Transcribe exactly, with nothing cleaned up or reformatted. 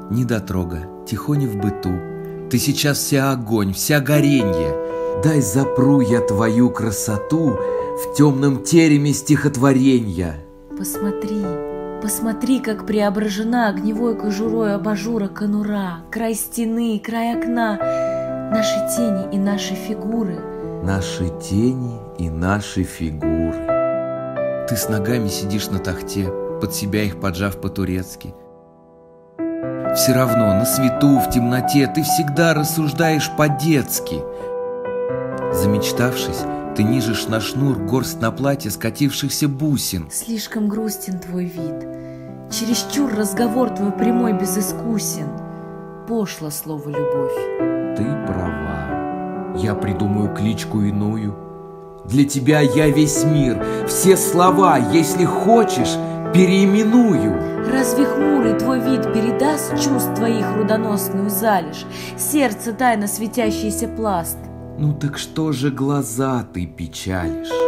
недотрога, тихоня в быту, ты сейчас вся огонь, вся горенье. Дай запру я твою красоту в темном тереме стихотворенья. Посмотри, посмотри, как преображена огневой кожурой абажура конура, край стены, край окна, наши тени и наши фигуры. Наши тени и наши фигуры. Ты с ногами сидишь на тахте, под себя их поджав по-турецки. Все равно на свету, в темноте ты всегда рассуждаешь по-детски. Замечтавшись, ты нижешь на шнур горсть на платье скатившихся бусин. Слишком грустен твой вид, чересчур разговор твой прямой безыскусен. Пошло слово «любовь». Ты права, я придумаю кличку иную. Для тебя я весь мир, все слова, если хочешь, переименую. Разве хмурый твой вид передаст чувств твоих рудоносную залежь, сердце тайно светящийся пласт? Ну так что же глаза ты печалишь?